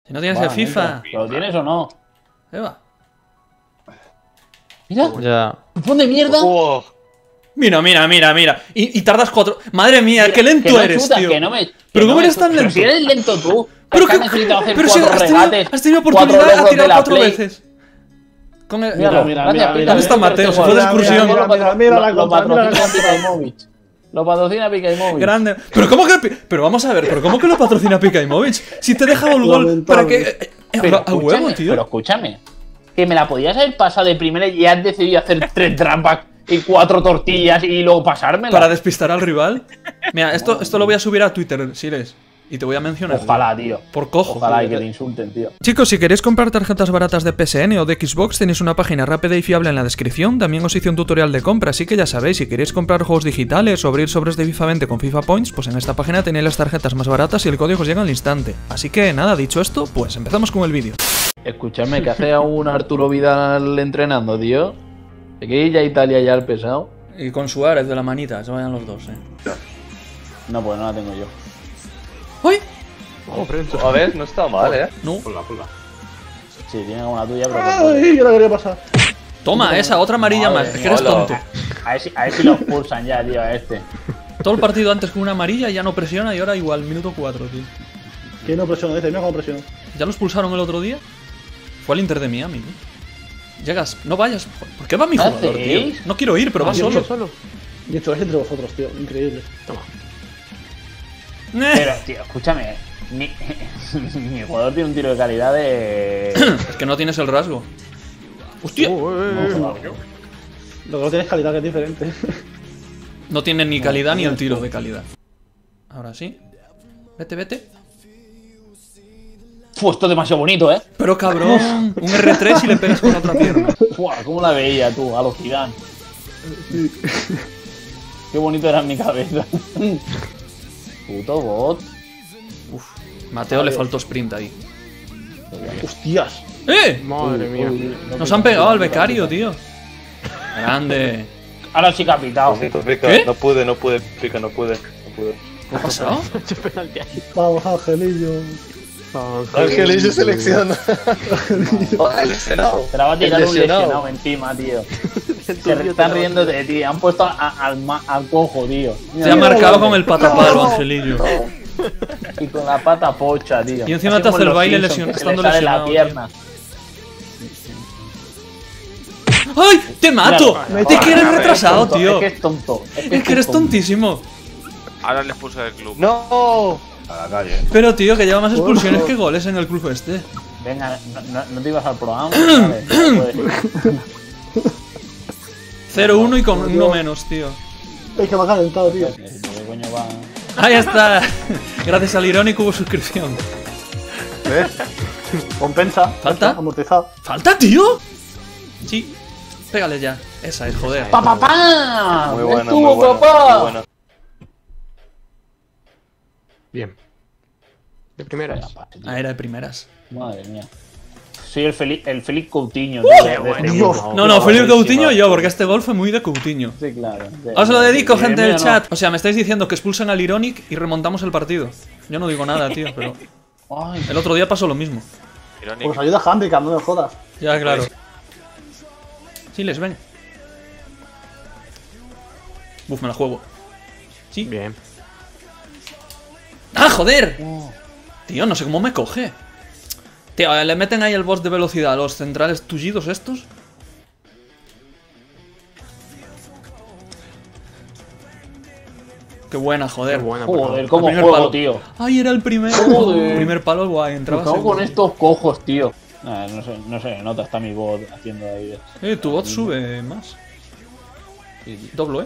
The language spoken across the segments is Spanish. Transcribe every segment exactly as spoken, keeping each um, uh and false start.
Si no tienes el FIFA. ¿Lo tienes o no? Eva. Mira. Ya. ¡Pon de mierda! Oh. Mira, mira, mira, mira. Y, y tardas cuatro. Madre mía, Mira, qué lento que no eres, chutas, tío. que no me, que pero no ¿cómo me eres tan chutas. lento? Pero si eres lento tú. Pero que que. has necesitado hacer Pero si cuatro has tenido, regates. has tenido cuatro oportunidad logos a de tirar la cuatro Play. veces. Con el. Míralo, Mira, gracias, mira, Pica, mira, ¿Dónde está mira, Mateo? mira, Se fue de mira, excursión. mira, Mira, mira la Lo contra, mira la patrocina contra. Picaimovich. Lo patrocina Picaimovich. Grande. Pero ¿cómo que.? Pero vamos a ver, ¿pero cómo que lo patrocina Picaimovich? Si te he dejado el gol Lamentable. para que. eh, eh, Pero a huevo, escúchame, tío. Pero escúchame. Que me la podías haber pasado de primera y has decidido hacer tres trampas y cuatro tortillas y luego pasármela. Para despistar al rival. Mira, esto, esto lo voy a subir a Twitter, Siles. Y te voy a mencionar. Ojalá, tío. Por cojo. Ojalá y que te insulten, tío. Chicos, si queréis comprar tarjetas baratas de P S N o de Xbox, tenéis una página rápida y fiable en la descripción. También os hice un tutorial de compra, así que ya sabéis, si queréis comprar juegos digitales o abrir sobres de FIFA veinte con FIFA Points, pues en esta página tenéis las tarjetas más baratas y el código os llega al instante. Así que nada, dicho esto, pues empezamos con el vídeo. Escúchame, ¿qué hace un Arturo Vidal entrenando, tío? ¿De qué ir ya a Italia ya el pesado? Y con Suárez de la manita, se vayan los dos, eh. No, pues no la tengo yo. ¡Uy! A ver, no está mal, eh. No. Ponla, ponla. Sí, tiene como la tuya, pero... Ay, yo la quería pasar. Toma, esa, otra amarilla Madre más. Es que mía, eres hola. tonto. A ver si, a ver si lo expulsan ya, tío, a este. Todo el partido antes con una amarilla ya no presiona y ahora igual, minuto cuatro, tío. ¿Quién no presiona? Dice, mira cómo presiona. ¿Ya lo expulsaron el otro día? Fue al Inter de Miami, ¿no? Llegas, no vayas. ¿Por qué va mi ¿Qué jugador, tío? hacéis? No quiero ir, pero va yo solo. Y hecho es entre vosotros, tío. Increíble. Toma. Eh. Pero, tío, escúchame. Mi, mi jugador tiene un tiro de calidad de... Es que no tienes el rasgo. ¡Hostia! Lo que no tienes calidad, que es diferente. No tiene ni calidad ni el tiro de calidad. Ahora sí. Vete, vete. Fue esto es demasiado bonito, ¿eh? Pero cabrón, un erre tres y le pegas con la otra pierna. Fua, ¿cómo la veía tú? A los Zidane. Qué bonito era en mi cabeza. Puto bot. Uf, Mateo le faltó sprint ahí. Hostias. ¡Eh! Madre mía. Nos han pegado al becario, tío. Grande. Ahora sí que ha pitado. Lo siento, Pica. ¿Qué? No pude, no pude, Pica, no pude. No pude. ¿Qué ha pasado? Vamos, Angelillo. Angelillo selecciona. Oh, el lesionado. Te la va a tirar El un lesionado. lesionado encima, tío. Se están riendo de ti. Han puesto a- al, ma- al cojo, tío. Te ha marcado con el patapalo, Angelillo. Y con la pata pocha, tío. Y encima Así te hace como el los baile Simpsons, lesion- que se estando le sale la lesionado, pierna. ¡Ay! ¡Te mato! Míralo. ¡Te que eres Es retrasado, tonto, tío! Es que es tonto. Es que, Es que eres tonto. tontísimo. Ahora le expulsa del club. No. A la calle. Pero tío, que lleva más expulsiones que goles en el club este. Venga, no, no- no te ibas al programa. Vale, no puedes. cero uno y con uno menos, tío. Es que me ha calentado, tío. ¿Qué coño va? Ahí está. Gracias al Irónico hubo suscripción. ¿Ves? Compensa. ¿Falta? Amortizado. ¿Falta, tío? Sí. Pégale ya. Esa es, joder. ¡Pa, pa, pa! Muy buena, ¡Estuvo, muy buena, papá! muy buena. Bien. De primeras. Ah, era de primeras. Madre mía. Soy el Feliz, el Feliz Coutinho. ¡Uh! tío, de- de- Dios. No, no, Felipe Coutinho yo, porque este gol fue muy de Coutinho. Sí, claro. Sí. Os lo dedico, Sí, gente mío del no. chat. O sea, me estáis diciendo que expulsan al Ironic y remontamos el partido. Yo no digo nada, tío, pero Ay, el otro día pasó lo mismo. Irónico. Pues ayuda a Handicap, no me jodas. Ya, claro. Sí, les ven. Uf, me la juego. Sí. Bien. ¡Ah, joder! Tío, no sé cómo me coge. Tío, le meten ahí el boss de velocidad a los centrales tullidos estos. Qué buena, joder. Qué buena, joder, por cómo Primer juego, palo. tío. Ay, era el primer. Joder. Primer palo guay, Me entraba cago seguro. con estos cojos, tío. Nah, no sé, no sé, nota está mi bot haciendo ahí. Eh, tu bot sube más. Doblo, eh.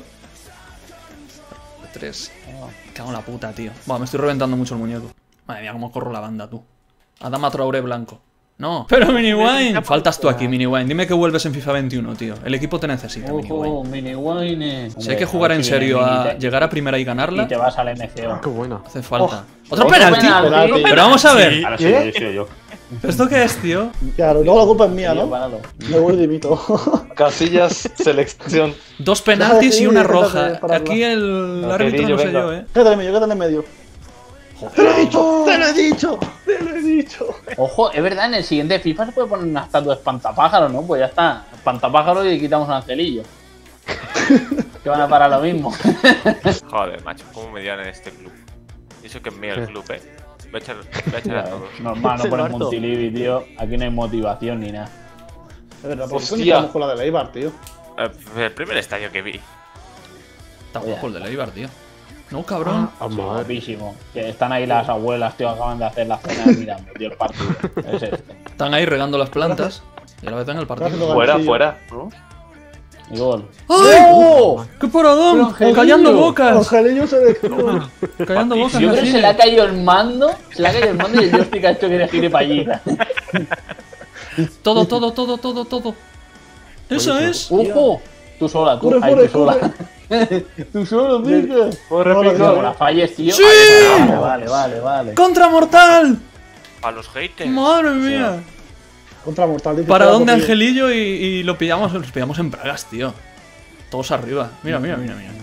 Tres. Cago en la puta, tío. Buah, me estoy reventando mucho el muñeco. Madre mía, cómo corro la banda, tú. Adama Traoré blanco. No. Pero Miniwine. Faltas tú aquí, Miniwine. Dime que vuelves en FIFA veintiuno, tío. El equipo te necesita, Miniwine. Ojo, mini wine. Si hay que jugar en serio a llegar a primera y ganarla, Y te vas al M C O. Qué buena. hace falta. Oh, ¿Otro otro penalti? penalti. Pero vamos a ver. Ahora ¿Qué? sí, sí, yo. ¿Esto qué es, tío? Claro, luego la culpa es mía, Tío, ¿no? páralo. Me voy y dimito. Casillas, selección. Dos penaltis y una Déjate, roja. déjate pararla. Aquí el árbitro no sé venga. yo, eh. Quédate en medio, quédate en medio. ¡Te lo he dicho! ¡Te lo he dicho! ¡Te lo he dicho! Ojo, es verdad, en el siguiente FIFA se puede poner una estatua de espantapájaros, ¿no? Pues ya está. Espantapájaros y quitamos un angelillo. Que van a parar lo mismo. Joder, macho, cómo me odian en este club. Y eso que es mío el club, eh. Voy a echar, voy a, echar a todos. Normal, no pones Montilivi, tío. Aquí no hay motivación ni nada. Es verdad, ¿por qué Hostia. no estamos con la de Leibar, tío? Eh, El primer estadio que vi. Está guapo el de Leibar, tío. No, cabrón. Ah, Sí, madre. guapísimo. Que están ahí las abuelas, tío, acaban de hacer la cena mirando, tío, el partido. Es este. Están ahí regando las plantas. Y a la vez en el partido. Fuera, Ganchillo. fuera. ¿No? Y gol. ¡Ay! ¡Oh! ¡Qué paradón! Pero Angelillo. ¡Callando bocas! Angelillo selección. ¡Callando bocas! Yo creo que se Angelillo. le ha caído el mando, se le ha caído el mando y el joystick ha hecho que le gire para allí. Todo, todo, todo, todo, todo. Eso es. ¡Ojo! Tú sola, tú, Corre, ahí, corre, tú sola. tú solo, pica. Corre, Corre, pica. Como la falles, tío. ¡Sí! Vale, vale, vale, vale. ¡Contra mortal! A los haters. ¡Madre mía! Contra Mortal. dice Para todo, dónde tío. Angelillo y, y lo pillamos, los pillamos en bragas, tío. Todos arriba. Mira, mira, mira, mira.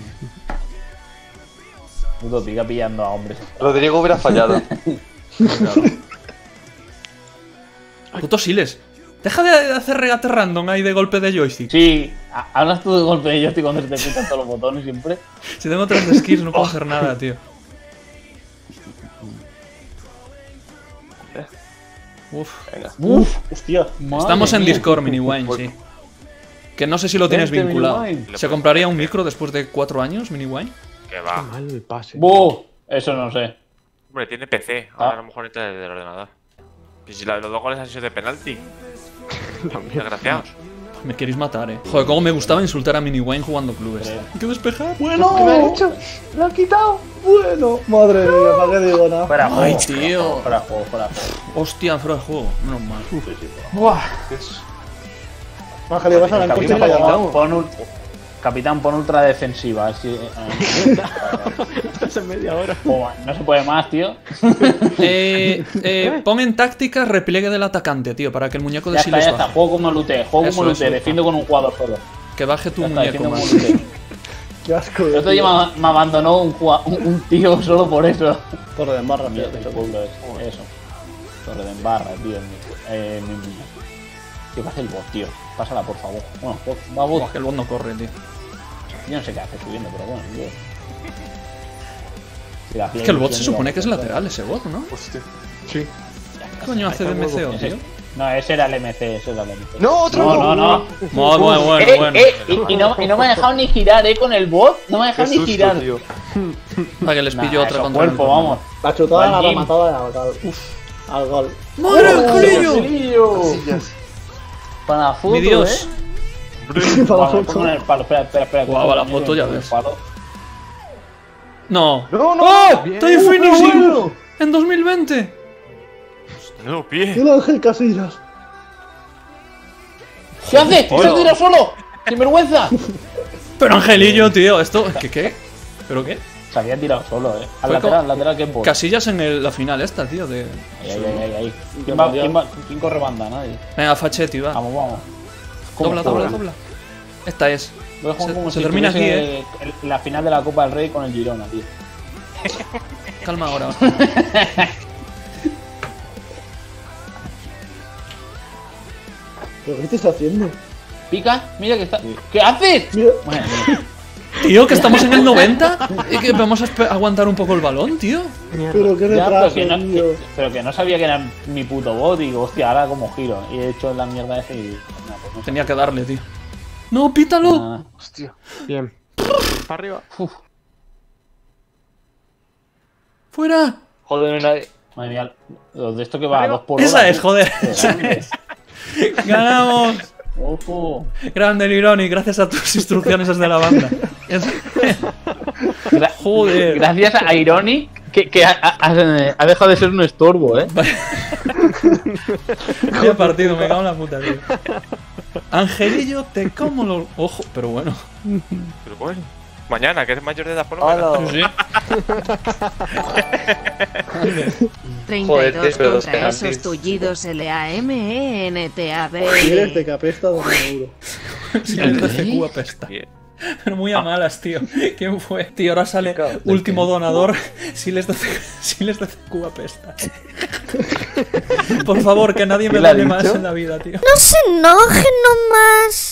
Puto pica pillando a hombres. Rodrigo hubiera fallado. Puto Siles. Deja de hacer regate random ahí de golpe de joystick. Sí, ha- hablas tú de golpe de joystick cuando se te pican todos los botones siempre. Si tengo tres de skills no puedo hacer nada, tío. Uf. Venga. Uf, hostia. Estamos en mía. Discord, Miniwine, sí. Que no sé si lo tienes Vente, vinculado. Miniwine. ¿Se compraría un micro después de cuatro años, Miniwine? Que va. Mal el pase. ¡Buh! Eso no sé. Hombre, tiene P C. Ahora Ah. a lo mejor entra desde el ordenador. Y si la- los dos goles han sido de penalti. Desgraciados. Me queréis matar, eh. Joder, cómo me gustaba insultar a Miniwine jugando clubes. Sí. Hay que despejar. Bueno. ¿Qué me ha hecho? ¡Lo ha quitado! Bueno. Madre mía, ¿para qué digo nada? Fuera juego. Ay, tío. Fuera juego, fuera juego. Hostia, fuera de juego. Menos mal. Buah. Angelillo, vas a la Capitán, encuesta y para allá. pon, pon ul- Capitán, pon ultra defensiva. Así, eh, Estás en media hora. oh, no se puede más, tío. Eh, eh, pon en táctica repliegue del atacante, tío, para que el muñeco de Ya está, Siles ya está. baje. Juego como lute, juego Eso, como eso. lute. Defiendo con un jugador solo. Que baje tu Ya está, muñeco defiendo como más. lute. Qué asco. El otro día me, me abandonó un, jua- un, un tío solo por eso. Torre de embarra, Mira, tío. el pueblo es eso. Torre de Embarra, tío. en mi- Eh, mi niña. ¿Qué pasa el bot, tío? Pásala, por favor. Bueno, bot, va bot. Buah, que el bot no corre, tío. Yo no sé qué hace subiendo, pero bueno, tío. Si la Es que el bot se tiene, supone va, que es va, lateral, ese bot, ¿no? Hostia. Sí. ¿Qué coño hace de M C O, Ese- tío? No, ese era el M C, ese era el M C. ¡No, otro No, gol! no, no. Bueno, bueno, bueno, eh, bueno. eh, y, y no, y no me ha dejado ni girar, eh, con el bot. No me ha Qué dejado ni susto, girar. tío. Para que les Nah, pillo otra eso, contra el cuerpo, corner. vamos. La chutada, la Vallín. rematada al gol. Uf. Al gol. ¡Madre, ¡Oh, Angelillo! Angelillo! Sillas. Para la foto, Mi Dios. eh. Para la Vale, foto. pongo en el palo, espera, espera, espera. Guau, pongo la en foto ya el ves. palo. No. No, no. ¡Oh! Bien. ¡Time ¡Uh, qué finishing! bueno! En dos mil veinte. No, pie. El Ángel Casillas. ¿Qué haces? ¿Se ha tirado solo? ¡Sin vergüenza! Pero Angelillo, tío, esto. ¿Qué qué? ¿Pero qué? Se había tirado solo, eh. Al Fue lateral, como- lateral que es bot. Casillas en el- la final esta, tío. De... Ahí, ahí, ahí, ahí. ¿Quién, va, quién, va, ¿Quién corre banda? Nadie. Venga, Fachetti, va. Vamos, vamos. ¿Cómo Dobla, corre? dobla, dobla. Esta es. Voy a jugar Se- como se si termina estuviese aquí, el- la final de la Copa del Rey con el Girona, tío. Calma ahora. ¿Pero qué estás haciendo? Pica, mira que está. ¿Qué haces? Mira. Bueno, mira. Tío, que estamos en el noventa y que vamos a espe- aguantar un poco el balón, tío. Pero qué Ya, pero, retraso, que no, tío. que- pero que no sabía que era mi puto bot. Digo, hostia, ahora como giro. Y he hecho la mierda ese y. No, pues no sé. Tenía que darle, tío. ¡No, pítalo! Nada. Hostia. Bien. Para arriba. Uf, ¡Fuera! Joder, no hay... madre mía, los de esto que va a dos por Esa hora, es, tío. joder. Esa es. ¡Ganamos! Ojo. Grande Lironi, gracias a tus instrucciones desde la banda. Es- Gra- Joder. Gracias a Ironic que, que ha, ha- ha dejado de ser un estorbo, eh. Vaya partido, me cago en la puta, tío. Angelillo, te como lo. Ojo, pero bueno. Pero bueno. Mañana, que eres mayor de edad, por lo menos. ¡Hala! Sí. treinta y Joder, dos pero los contra esos penaltis. tullidos L A M E N T A Quieres de B. que apesta de un euro. Si el C Q apesta. Bien. Pero muy a malas, tío. ¿Quién fue? Tío, ahora sale último donador. Si les doce, si les doce Cuba pesta. Por favor, que nadie me ¿Qué le ha done más dicho? en la vida, tío. No se enojen nomás.